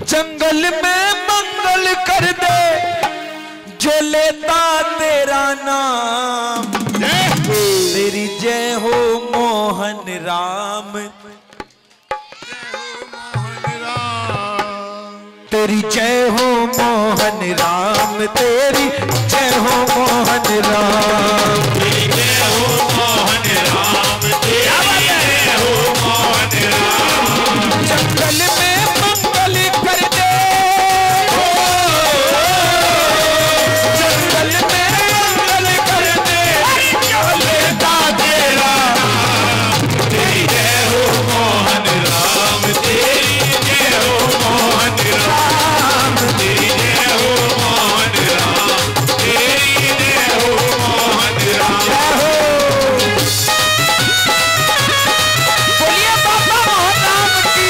जंगल में मंगल कर दे जो लेता तेरा नाम। तेरी जय हो मोहन राम, तेरी जय हो मोहन राम, तेरी जय हो मोहन राम, तेरी जय हो मोहन राम, तेरी जय हो मोहन राम। जंगल में मंगल कर दे, जंगल में मंगल कर दे जो लेता तेरा नाम। तेरी जय हो मोहन राम, तेरी जय हो मोहन राम, तेरी जय हो मोहन राम, तेरी जय हो मोहन राम। बोलिए बाबा मोहन राम की।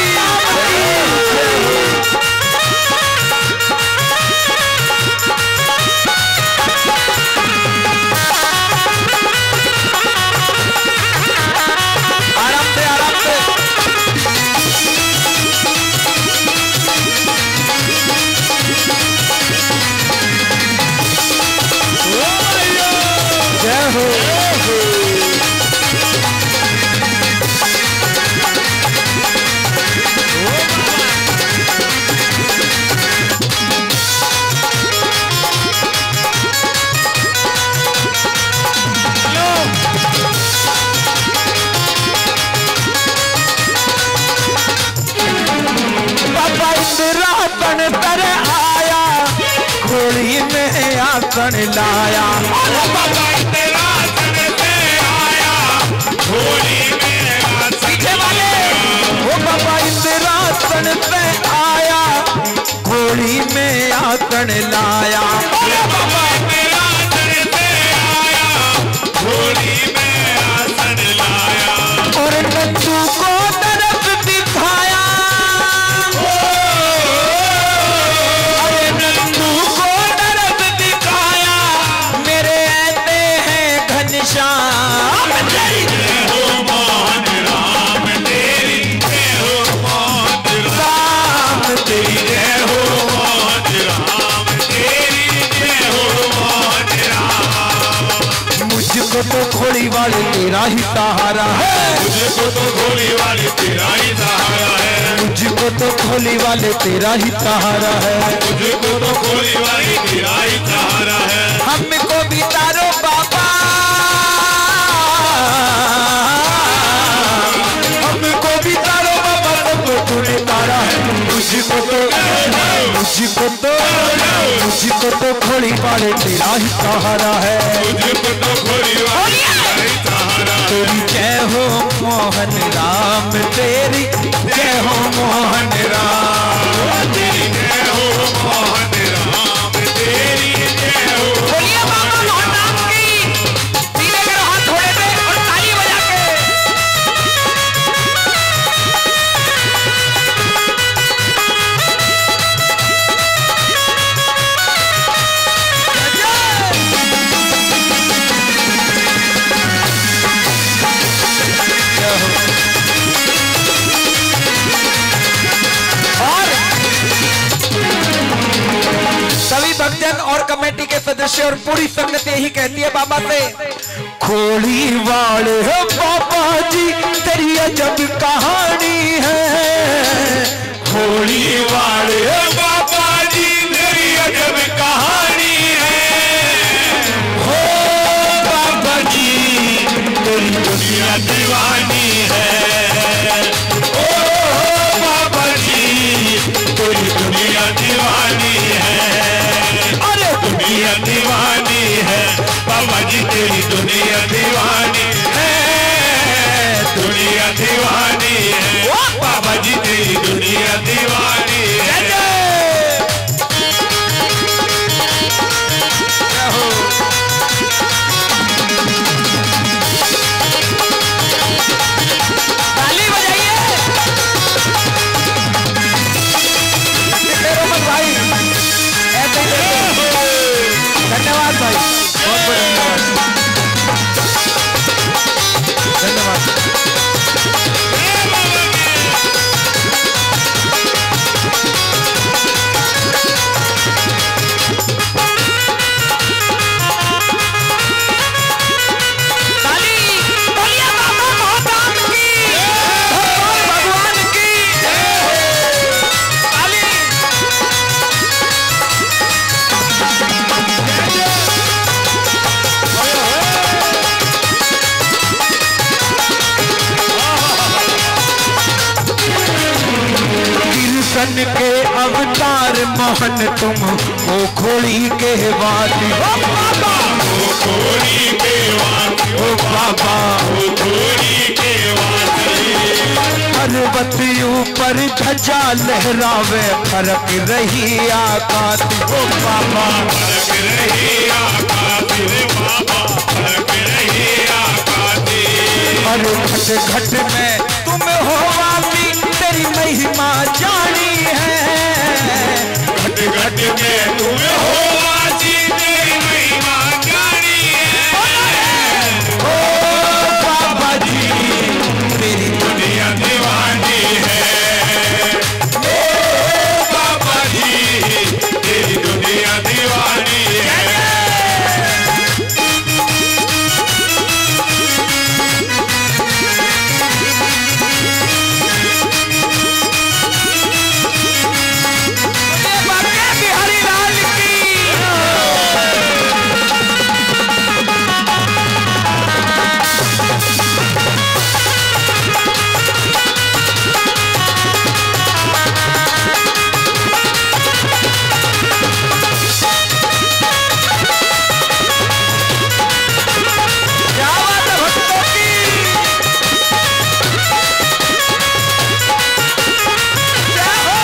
आराम से आराम से। जय हो बाबा इंदिरा तन तर आया, घोड़ी में आसन लाया। बाबा तेरा तन पे आया, घोड़ी में आसन पीछे वाले वो बाबा इंदिरा तन पे आया, घोड़ी में आसन लाया। बाबा तेरा तन पे आया, घोड़ी में आसन लाया। और नंदू को तरफ दिखाया, अरे नंदू को तरफ दिखाया, मेरे आते हैं घनश्याम। तेरी जय हो मोहन राम, तेरी जय हो मोहन राम, तेरी जय हो मोहन राम, तेरी जय हो मोहन राम। मुझको तो घोड़ी वाले तेरा ही सहारा है, मुझको तो घोड़ी वाले तेरा ही सहारा है, मुझको तो घोड़ी वाले तेरा ही सहारा है। मुझको तो घोड़ी वाले तेरा ही सहारा है। हमको भी तारो बाबा, हमको भी तारो बाबा, सबको तूने तारा है। मुझको तो घोड़ी वाले तेरा ही सहारा है। मुझको तो घोड़ी वाले तेरा ही सहारा है। तेरी जय हो मोहन राम, तेरी जय हो मोहन राम, तेरी जय हो मोहन राम, तेरी जय हो। बोलिए बाबा मोहन राम की। पीले के हाथ थोड़े पे और ताली बजा के। और सभी भक्तजन और कमेटी के सदस्य और पूरी संगत यही कहती है बाबा से, घोड़ी वाले हो बाबा जी तेरी अजब कहानी है। घोड़ी वाले बाबा जी तेरी अजब कहानी है। हो बाबा जी तेरी दुनिया दीवानी है। ओ बाबा जी तेरी दुनिया दीवानी है। अरे दुनिया दीवानी है बाबा जी, तेरी दुनिया दीवानी है। दुनिया दीवानी है बाबा जी, तेरी दुनिया दीवानी है। के अवतार मोहन तुम ओ घोड़ी के वादी, ओ बाबा ओ घोड़ी के वादी, ओ बाबा ओ घोड़ी के वादी। पर्वत ऊपर ध्वजा लहरावे फरक रही आकाश, ओ बाबा फरक रही आकाश रे बाबा, फरक रही आकाश। और घट घट में तुम हो वाली तेरी महिमा जानी है, घट घट में तुम हो वाजी तेरी महिमा जानी है। ओ बाबा जी तेरी दुनिया दीवानी है, ओ बाबा जी तेरी दुनिया दीवानी है। बिहारी लाल की क्या बात है भक्तों की, क्या हो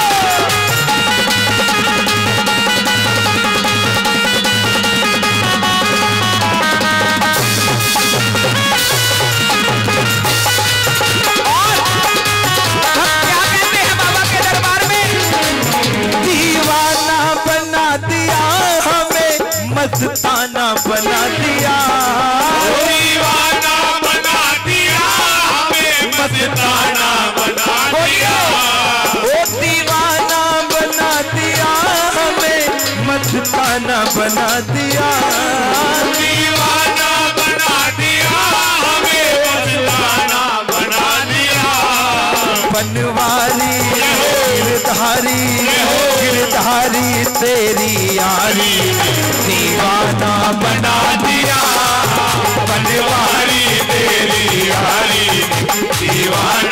हम क्या कहते हैं बाबा के दरबार में, दीवाना बना दिया हमें मस्ताना बना दिया, दीवाना बना दिया हमें, मस्ताना बना दिया। ओ दीवाना बना दिया हमें मस्ताना बना दिया, दीवाना बना दिया हमें, मस्ताना बना दिया। बनवारी गिरधारी गिरधारी तेरी यारी दीवाना बना दिया, बनवारी तेरी यारी दीवाना